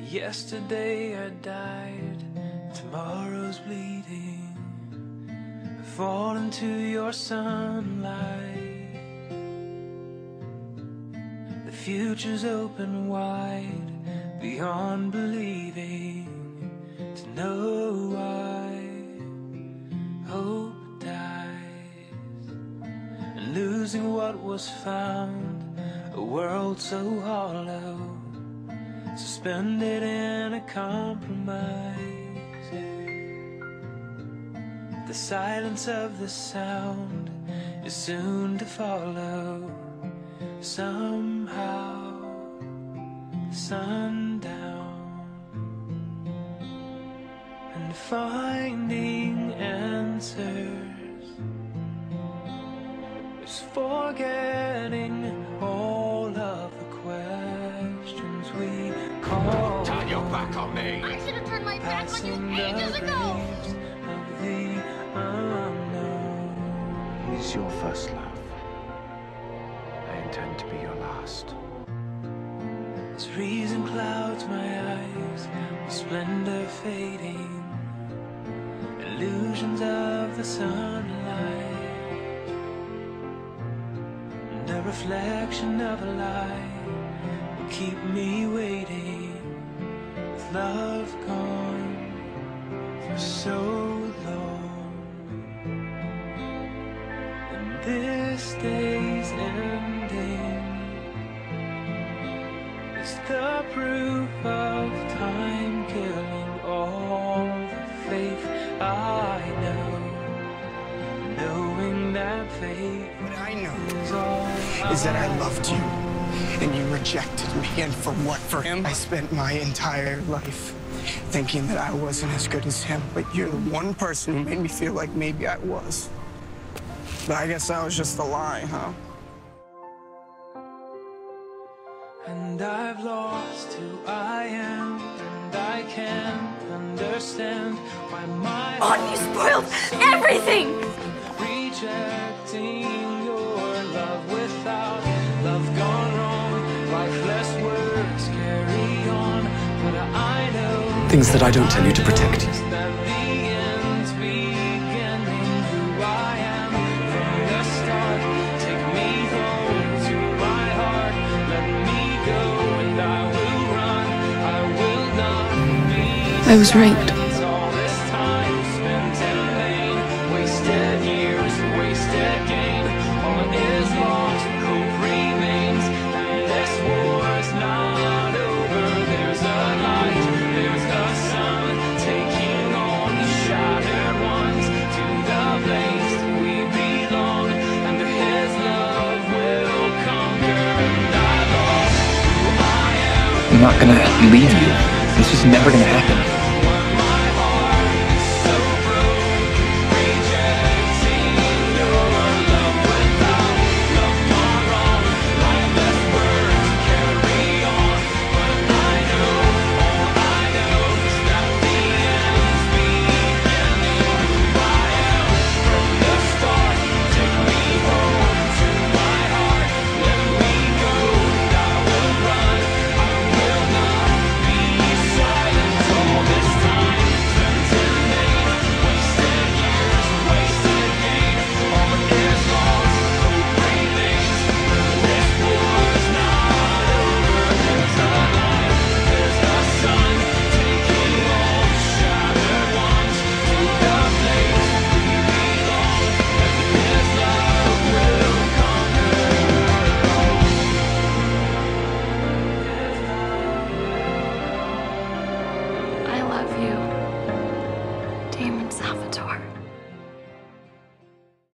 Yesterday I died, tomorrow's bleeding. I fall into your sunlight. The future's open wide, beyond believing. To know why hope dies, and losing what was found, a world so hollow, suspended in a compromise. The silence of the sound is soon to follow. Somehow, sundown, and finding answers is forgetting all of the questions we call. Turn your back on me. I should have turned my back on you ages ago. Of the unknown. He's your first love. I intend to be your last. As reason clouds my eyes, with splendor fading, illusions of the sunlight, and a reflection of a lie will keep me waiting, with love gone for so long. And this day's ending is the proof of time killing all the faith I know, knowing that faith What I know is all is that I loved you, and you rejected me, and for what? For him? I spent my entire life thinking that I wasn't as good as him, but you're the one person who made me feel like maybe I was. But I guess that was just a lie, huh? And I've lost who I am, and I can't understand why my You spoiled everything! rejecting your love without love gone wrong. Lifeless words carry on, but I know Things that I don't tell you to protect you. that the end's beginning. Who I am from the start. Take me home to my heart. Let me go, and I will run. I will not be. I was raped. All this time spent in vain, wasted years, wasted gain. All is lost, hope remains, and this war's not over. There's a light, there's a sun, taking on the shattered ones to the place we belong. Under His love will conquer, and I lost who I am. I'm not gonna leave you. It's just never gonna happen.